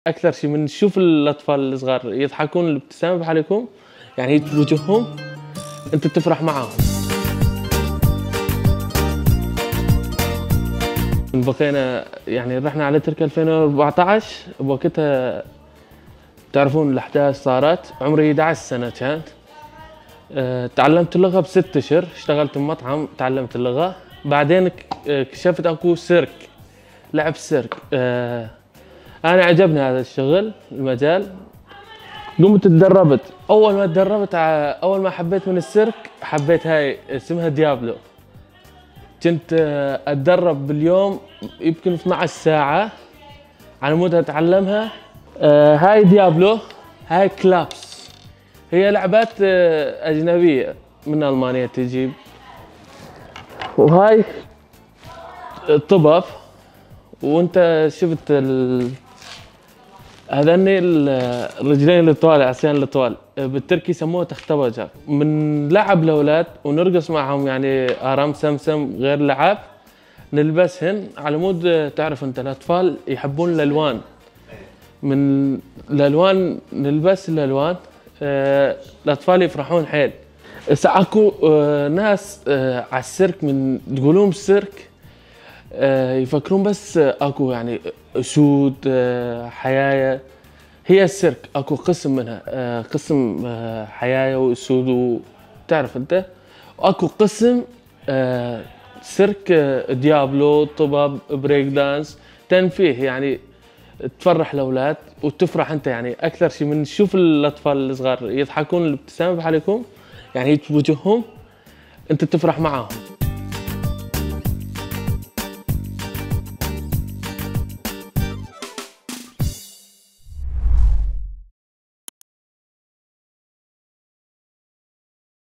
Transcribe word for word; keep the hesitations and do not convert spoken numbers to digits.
اكثر شيء من نشوف الاطفال الصغار يضحكون الابتسامه بحالكم، يعني بوجوههم انت تفرح معاهم. بقينا يعني رحنا على تركيا ألفين وأربعطعش، بوقتها تعرفون الاحداث صارت، عمري أحد عشر سنه كانت. أه تعلمت اللغه بست اشهر، اشتغلت بمطعم تعلمت اللغه، بعدين اكتشفت اكو سيرك، لعب سيرك. أه انا عجبني هذا الشغل المجال، قمت تدربت. اول ما تدربت اول ما حبيت من السيرك حبيت هاي اسمها ديابلو. كنت اتدرب باليوم يمكن اثنعش ساعه على مود اتعلمها. آه هاي ديابلو، هاي كلابس، هي لعبات آه اجنبيه من المانيا تجيب. وهاي طبب، وانت شفت ال... هذني الرجلين الطوال، العصيان الطوال، بالتركي يسموها تختبجة. من لعب الاولاد ونرقص معهم، يعني ارام سمسم غير لعب، نلبسهن على مود تعرف انت الاطفال يحبون الالوان، من الالوان نلبس الالوان. آه الاطفال يفرحون حيل. هسه اكو آه ناس آه على السيرك، من تقولون السيرك آه يفكرون بس آه اكو يعني اسود آه حيايا. هي السيرك اكو قسم منها آه قسم آه حيايا واسود وتعرف انت، واكو قسم آه سيرك آه ديابلو، طبب، بريك دانس، تنفيه، يعني تفرح الاولاد وتفرح انت. يعني اكثر شيء من نشوف الاطفال الصغار يضحكون الابتسامه بحالكم، يعني بوجوههم انت تفرح معاهم.